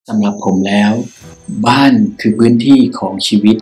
สำหรับผมแล้วบ้านคือพื้นที่ของชีวิต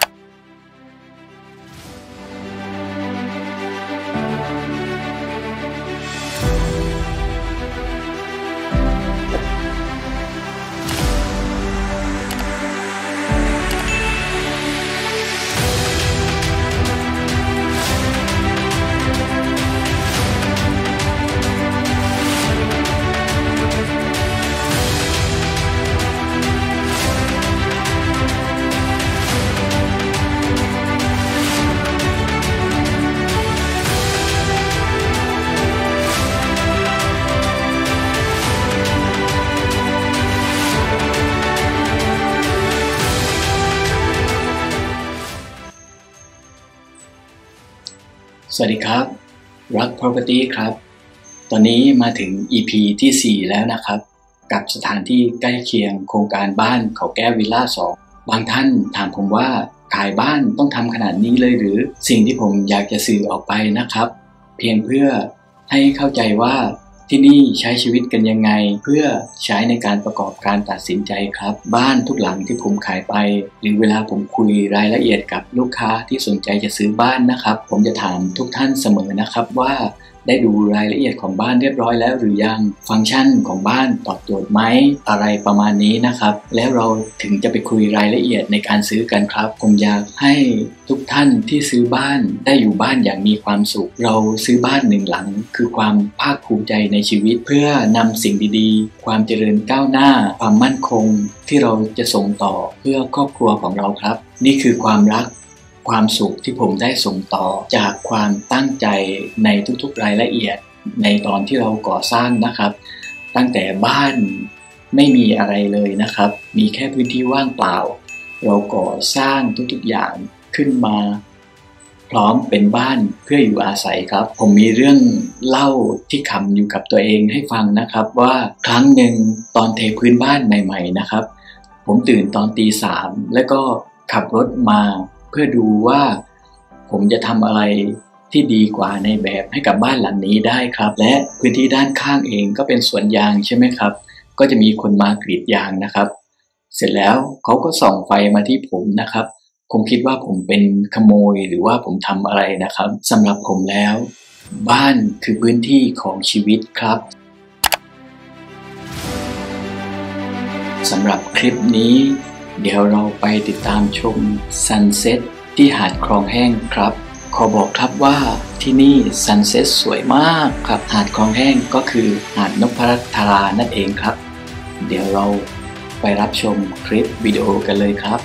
สวัสดีครับรัก Property ครับตอนนี้มาถึง EP ที่ 4 แล้วนะครับกับสถานที่ใกล้เคียงโครงการบ้านเขาแก้ววิลล่า 2บางท่านถามผมว่าขายบ้านต้องทำขนาดนี้เลยหรือสิ่งที่ผมอยากจะสื่อออกไปนะครับเพียงเพื่อให้เข้าใจว่าที่นี่ใช้ชีวิตกันยังไงเพื่อใช้ในการประกอบการตัดสินใจครับบ้านทุกหลังที่ผมขายไปหรือเวลาผมคุยรายละเอียดกับลูกค้าที่สนใจจะซื้อบ้านนะครับผมจะถามทุกท่านเสมอนะครับว่าได้ดูรายละเอียดของบ้านเรียบร้อยแล้วหรือยังฟังก์ชันของบ้านตอบโจทย์ไหมอะไรประมาณนี้นะครับแล้วเราถึงจะไปคุยรายละเอียดในการซื้อกันครับผมอยากให้ทุกท่านที่ซื้อบ้านได้อยู่บ้านอย่างมีความสุขเราซื้อบ้านหนึ่งหลังคือความภาคภูมิใจในชีวิตเพื่อนำสิ่งดีๆความเจริญก้าวหน้าความมั่นคงที่เราจะส่งต่อเพื่อครอบครัวของเราครับนี่คือความรักความสุขที่ผมได้ส่งต่อจากความตั้งใจในทุกๆรายละเอียดในตอนที่เราก่อสร้างนะครับตั้งแต่บ้านไม่มีอะไรเลยนะครับมีแค่พื้นที่ว่างเปล่าเราก่อสร้างทุกๆอย่างขึ้นมาพร้อมเป็นบ้านเพื่ออยู่อาศัยครับผมมีเรื่องเล่าที่ขำอยู่กับตัวเองให้ฟังนะครับว่าครั้งหนึ่งตอนเทพื้นบ้านใหม่ๆนะครับผมตื่นตอนตี 3แล้วก็ขับรถมาเพื่อดูว่าผมจะทำอะไรที่ดีกว่าในแบบให้กับบ้านหลังนี้ได้ครับและพื้นที่ด้านข้างเองก็เป็นสวนยางใช่ไหมครับก็จะมีคนมากรีดยางนะครับเสร็จแล้วเขาก็ส่องไฟมาที่ผมนะครับคงคิดว่าผมเป็นขโมยหรือว่าผมทำอะไรนะครับสำหรับผมแล้วบ้านคือพื้นที่ของชีวิตครับสำหรับคลิปนี้เดี๋ยวเราไปติดตามชมซันเซ็ตที่หาดคลองแห้งครับขอบอกครับว่าที่นี่ซันเซ็ตสวยมากครับหาดคลองแห้งก็คือหาดนพรัตรานั่นเองครับเดี๋ยวเราไปรับชมคลิปวิดีโอกันเลยครับ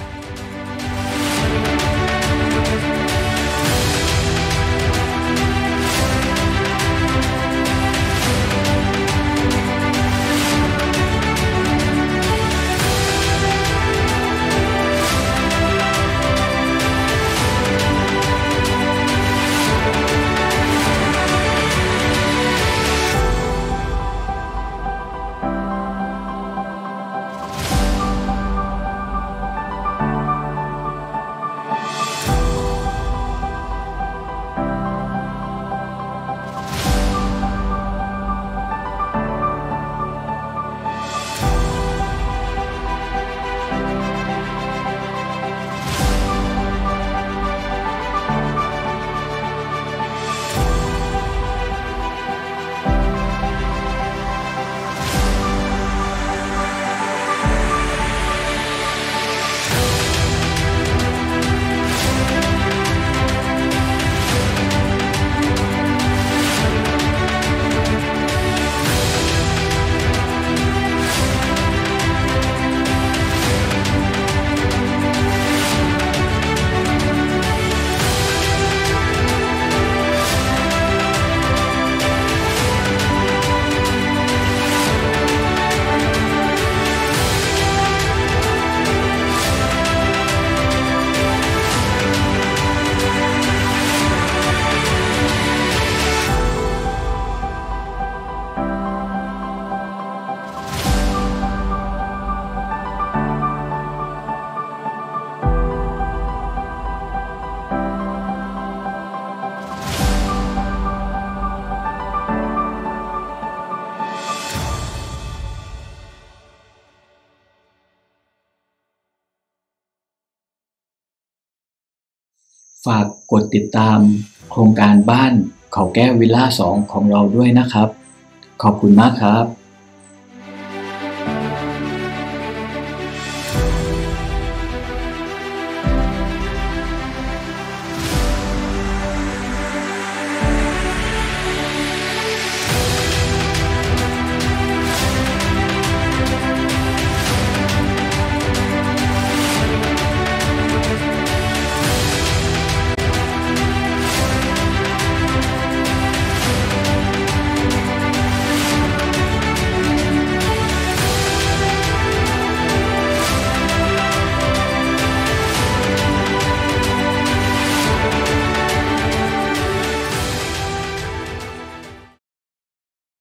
ฝากกดติดตามโครงการบ้านเขาแก้ววิลล่า2ของเราด้วยนะครับขอบคุณมากครับ